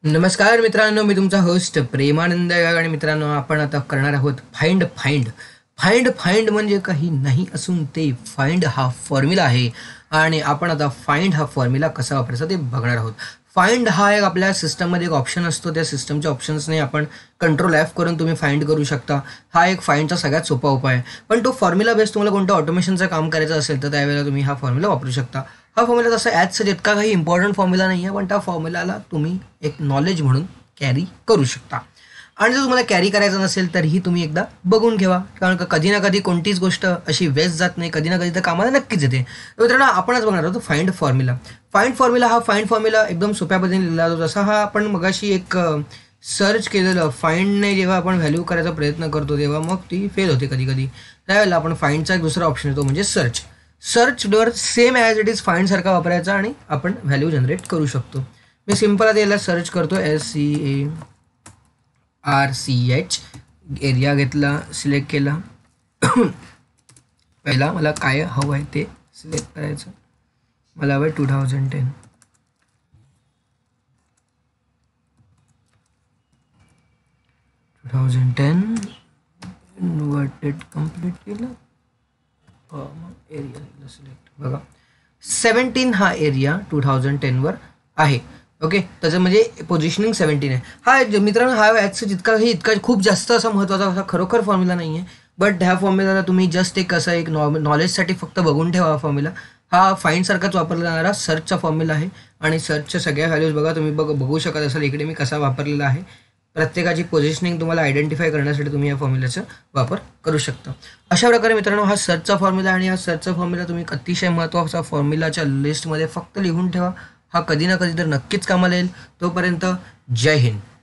नमस्कार मित्रांनो, मी तुमचा होस्ट प्रेमानंद आणि मित्रांनो आपण आता करणार आहोत फाइंड फाइंड फाइंड फाइंड म्हणजे काही नाही असून ते फाइंड हा फॉर्म्युला आहे आणि आपण आता फाइंड हा फॉर्म्युला कसा वापरायचा ते बघणार आहोत. फाइंड हा एक आपल्या सिस्टममध्ये एक ऑप्शन असतो. त्या सिस्टमच्या ऑप्शन्सने आपण Ctrl F करून तुम्ही फाइंड करू शकता. हा एक फाइंडचा सगळ्यात सोपा उपाय आहे. पण तो फॉर्म्युला बेस तुम्हाला कोणतं ऑटोमेशनचं काम करायचं असेल तर त्यावेळेला तुम्ही हा फॉर्म्युला वापरू शकता. हा फॉर्म्युला तसा ॲज सच इतका काही इम्पॉर्टंट फॉर्म्युला नाही आहे, पण त्या फॉर्म्युलाला तुम्ही एक नॉलेज म्हणून कॅरी करू शकता. आणि जर तुम्हाला कॅरी करायचं नसेल तरीही तुम्ही एकदा बघून ठेवा, कारण का कधी ना कधी कोणतीच गोष्ट अशी वेस्ट जात नाही, कधी ना कधी तर कामाला नक्कीच येते. तर मित्रांनो आपणच बघणार आहोत फाइंड फॉर्म्युला. फाइंड फॉर्म्युला एकदम सोप्या पद्धतीने लिहिला जातो. जसा हा आपण मगाशी एक सर्च केलेलं फाइंडने जेव्हा आपण व्हॅल्यू करायचा प्रयत्न करतो तेव्हा मग ती फेल होते कधी कधी. त्यावेळेला आपण फाइंडचा एक दुसरा ऑप्शन येतो म्हणजे सर्च. सर्चवर same as it is find सारखा वापरायचा आणि आपण व्हॅल्यू जनरेट करू शकतो. मी सिम्पल आता याला सर्च करतो. SCARCH एरिया घेतला, सिलेक्ट केला. पहिला मला काय हवं आहे ते सिलेक्ट करायचं. मला हवं आहे 2010. इन्व्हर्टेड कंप्लीट केलं. एरिया सिलेक्ट बघा 17 हा एरिया 2010 आहे. ओके, त्याचं म्हणजे पोझिशनिंग 17 आहे. हा मित्रांनो हा ॲजचं इतका खूप जास्त असा महत्त्वाचा असा खरोखर फॉर्म्युला नाही आहे. बट ह्या फॉर्म्युलाला तुम्ही जस्ट एक असं एक नॉलेजसाठी फक्त बघून ठेवा. हा फॉर्म्युला हा फाइंडसारखाच वापरला जाणारा सर्चचा फॉर्म्युला आहे आणि सर्चच्या सगळ्या व्हॅल्यूज बघा तुम्ही बघू शकत असाल. इकडे मी कसा वापरलेला आहे. प्रत्येकाची पोझिशनिंग तुम्हाला आयडेंटिफाय करण्यासाठी तुम्ही या फॉर्म्युल्याचा वापर करू शकता. अशा प्रकारे मित्रांनो हा सर्चचा फॉर्म्युला आणि हा सर्चचा फॉर्म्युला तुम्ही अतिशय महत्त्वाचा फॉर्म्युलाच्या लिस्टमध्ये फक्त लिहून ठेवा. हा कधी ना कधी तर नक्कीच कामाला येईल. तोपर्यंत जय हिंद.